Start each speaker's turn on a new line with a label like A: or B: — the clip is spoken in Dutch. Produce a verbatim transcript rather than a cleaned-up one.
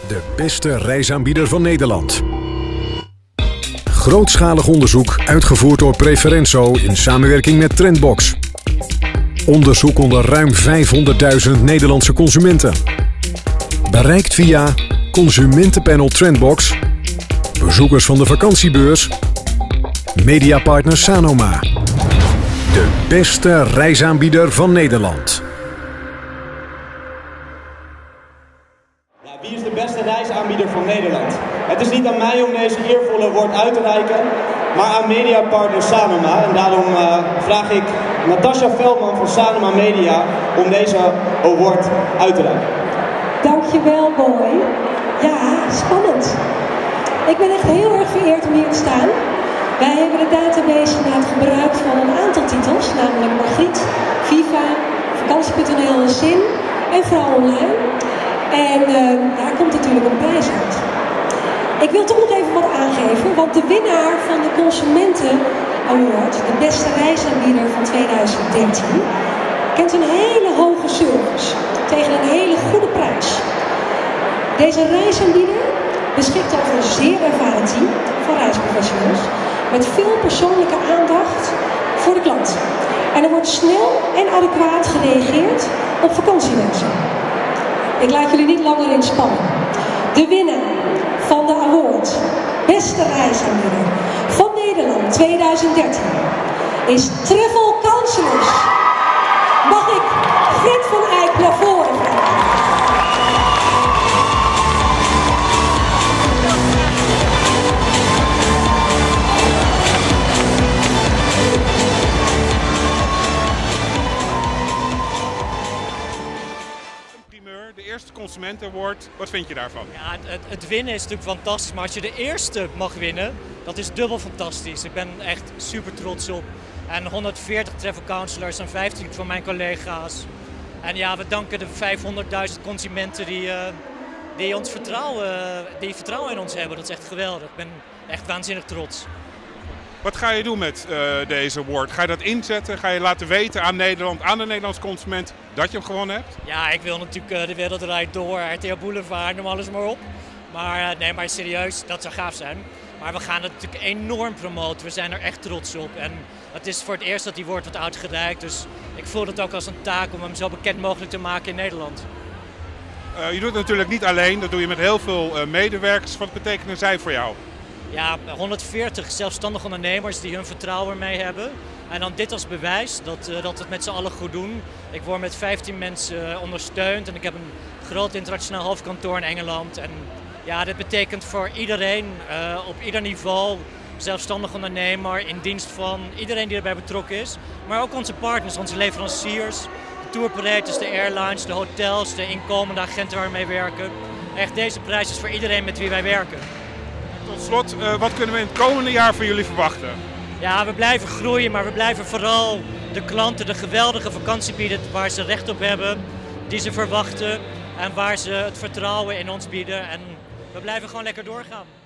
A: de beste reisaanbieder van Nederland. Grootschalig onderzoek uitgevoerd door Preferenso in samenwerking met Trendbox. Onderzoek onder ruim vijfhonderdduizend Nederlandse consumenten. Bereikt via Consumentenpanel Trendbox, bezoekers van de vakantiebeurs, mediapartner Sanoma. De beste reisaanbieder van Nederland.
B: Ja, wie is de beste reisaanbieder van Nederland? Het is niet aan mij om deze eervolle woord uit te reiken, maar aan mediapartner Sanoma. En daarom uh, vraag ik Natasja Veldman van Sanoma Media om deze award uit te reiken.
C: Dankjewel, Boy. Ja, spannend. Ik ben echt heel erg vereerd om hier te staan. Wij hebben de database gemaakt gebruik van een aantal titels, namelijk Margriet, Viva, Vakantie punt n l, Zin en Vrouw Online. En uh, daar komt natuurlijk een prijs uit. Ik wil toch nog even wat aangeven, want de winnaar van de Consumenten Award, de beste reisaanbieder van tweeduizend dertien, kent een hele hoge service tegen een hele goede prijs. Deze reisaanbieder beschikt over een zeer ervaren team van reisprofessionals met veel persoonlijke aandacht voor de klant. En er wordt snel en adequaat gereageerd op vakantiewensen. Ik laat jullie niet langer inspannen. De winnaar van de award Beste Reisaanbieder van Nederland tweeduizend dertien is Travel Counselors. Mag ik Fred van Eyck naar voren vragen?
D: De eerste Consument Award, wat vind je daarvan?
E: Ja, het, het winnen is natuurlijk fantastisch, maar als je de eerste mag winnen, dat is dubbel fantastisch. Ik ben echt super trots op. En honderdveertig travel counselors en vijftien van mijn collega's. En ja, we danken de vijfhonderdduizend consumenten die, uh, die ons vertrouwen, die vertrouwen in ons hebben. Dat is echt geweldig. Ik ben echt waanzinnig trots.
D: Wat ga je doen met uh, deze award? Ga je dat inzetten? Ga je laten weten aan Nederland, aan de Nederlandse consument, dat je hem gewonnen hebt?
E: Ja, ik wil natuurlijk uh, de wereld rijdt door, R T L Boulevard, noem alles maar op. Maar uh, nee, maar serieus, dat zou gaaf zijn. Maar we gaan het natuurlijk enorm promoten. We zijn er echt trots op. En het is voor het eerst dat die wordt wordt uitgereikt. Dus ik voel het ook als een taak om hem zo bekend mogelijk te maken in Nederland.
D: Uh, je doet het natuurlijk niet alleen, dat doe je met heel veel uh, medewerkers. Wat betekenen zij voor jou?
E: Ja, honderdveertig zelfstandige ondernemers die hun vertrouwen mee hebben. En dan dit als bewijs dat, uh, dat we het met z'n allen goed doen. Ik word met vijftien mensen uh, ondersteund en ik heb een groot internationaal hoofdkantoor in Engeland. En ja, dit betekent voor iedereen, uh, op ieder niveau, zelfstandig ondernemer, in dienst van iedereen die erbij betrokken is. Maar ook onze partners, onze leveranciers, de touroperators, de airlines, de hotels, de inkomende agenten waar we mee werken. Echt, deze prijs is voor iedereen met wie wij werken.
D: Tot slot, uh, wat kunnen we in het komende jaar van jullie verwachten?
E: Ja, we blijven groeien, maar we blijven vooral de klanten de geweldige vakantie bieden waar ze recht op hebben, die ze verwachten en waar ze het vertrouwen in ons bieden. En we blijven gewoon lekker doorgaan.